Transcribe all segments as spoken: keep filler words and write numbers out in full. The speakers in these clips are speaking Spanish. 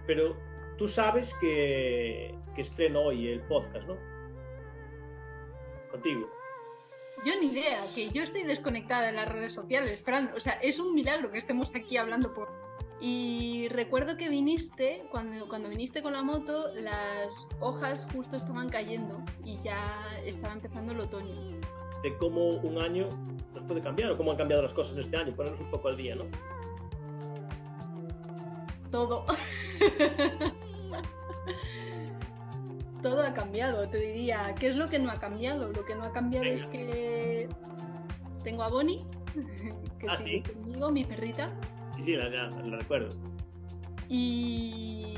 Pero tú sabes que, que estreno hoy el podcast, ¿no? Contigo. Yo ni idea, que yo estoy desconectada de las redes sociales, Fran. O sea, es un milagro que estemos aquí hablando por... Y recuerdo que viniste, cuando, cuando viniste con la moto, las hojas justo estaban cayendo y ya estaba empezando el otoño. De cómo un año nos puede cambiar o cómo han cambiado las cosas en este año, ponernos un poco al día, ¿no? Todo. Todo ha cambiado, te diría. ¿Qué es lo que no ha cambiado? Lo que no ha cambiado Venga. es que tengo a Bonnie, que ah, sigue ¿sí? conmigo, mi perrita. Sí, sí, la, la, la recuerdo. Y...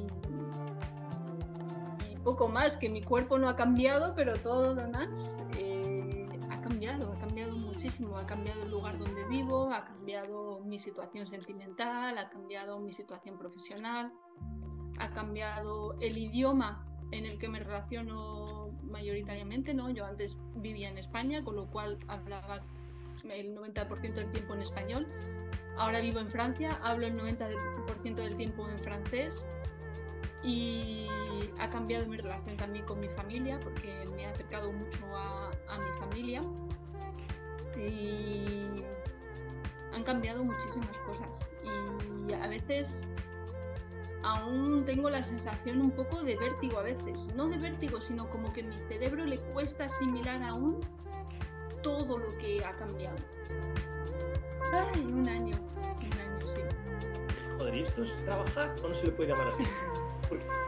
y poco más, que mi cuerpo no ha cambiado, pero todo lo demás eh, ha cambiado, ha cambiado muchísimo. Ha cambiado el lugar donde vivo, ha cambiado mi situación sentimental, ha cambiado mi situación profesional, ha cambiado el idioma en el que me relaciono mayoritariamente, ¿no? Yo antes vivía en España, con lo cual hablaba el noventa por ciento del tiempo en español. Ahora vivo en Francia, hablo el noventa por ciento del tiempo en francés y ha cambiado mi relación también con mi familia porque me he acercado mucho a, a mi familia y han cambiado muchísimas cosas y a veces aún tengo la sensación un poco de vértigo a veces, no de vértigo sino como que a mi cerebro le cuesta asimilar aún todo lo que ha cambiado. Ay, un año, un año, sí. Joder, ¿y esto es trabajar o no se le puede llamar así? Porque